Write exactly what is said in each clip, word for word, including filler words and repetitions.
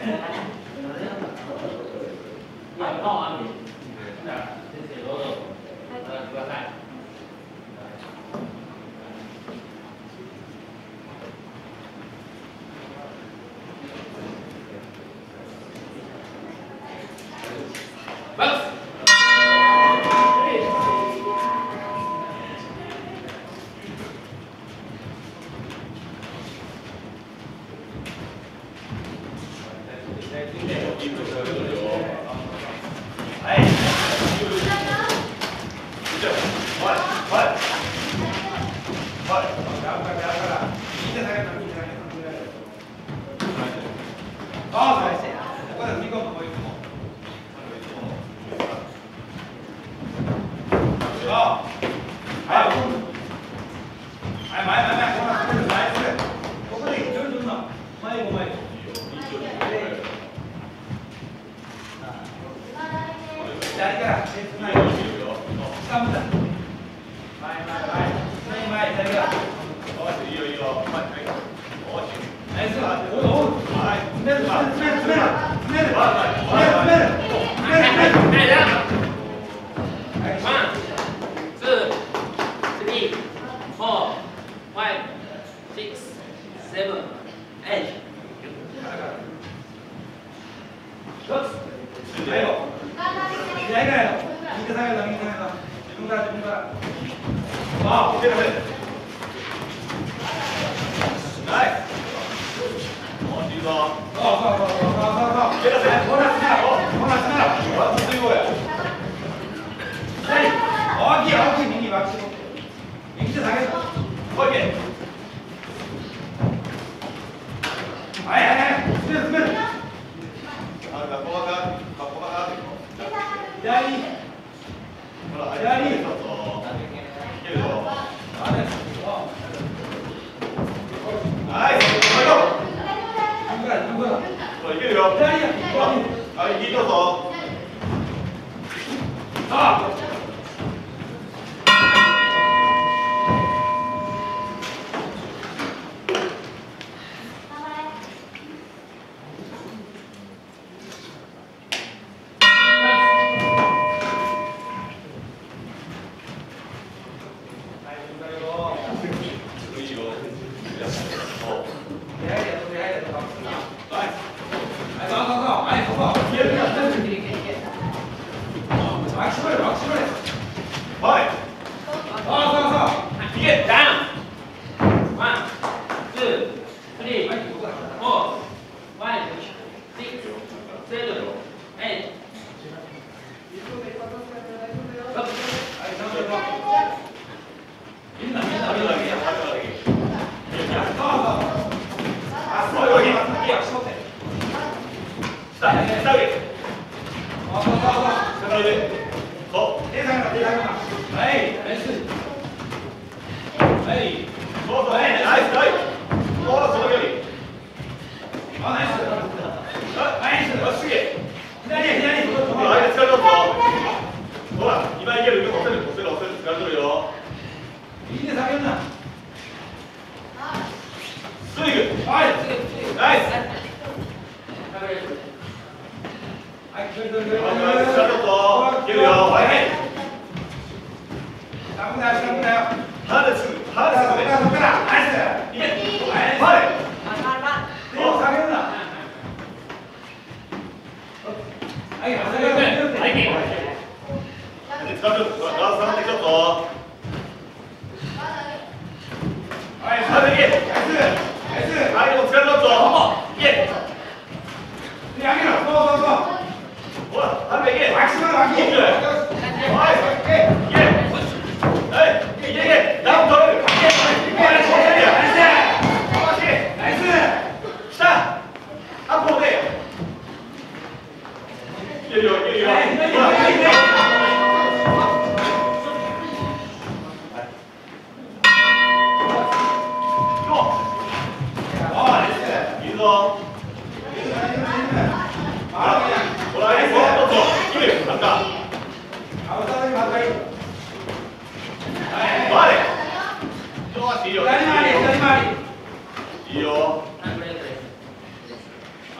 あ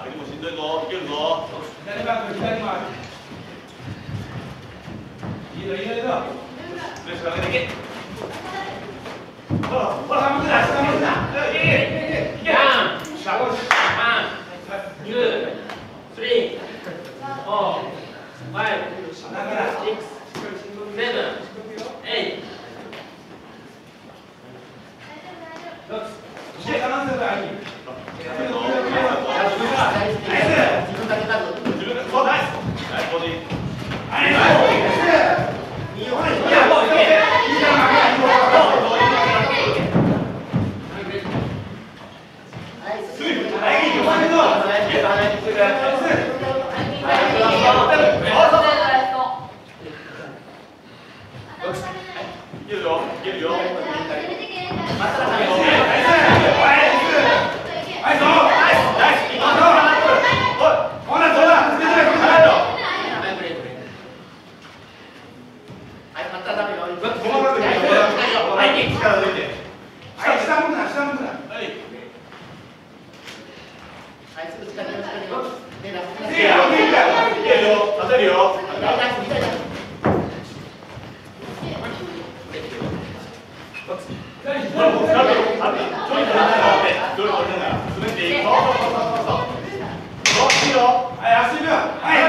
相手もしんどいぞ、いけるぞ。 左マーク、左マーク。いいぞ、いいぞ、いいぞ。 プレッシャー上げていけ。 ほら、ほら、向くな、下向くな。いけいけいけいけ。ワン、ツー、スリー、フォー、ファイブ、シックス、セブン、エイト。ロック。そして、バランスよく相手に。自分だけだぞ。自分だけ、そう、ナイス。ナイス、ボディ。ナイス。いいよ、いや、もういけ。いいじゃん、負けない。スリー。はい、いいよ、負けぞ。いけた、ナイス。ナイス。いけるよ、いけるよ。はい、足秒。はい。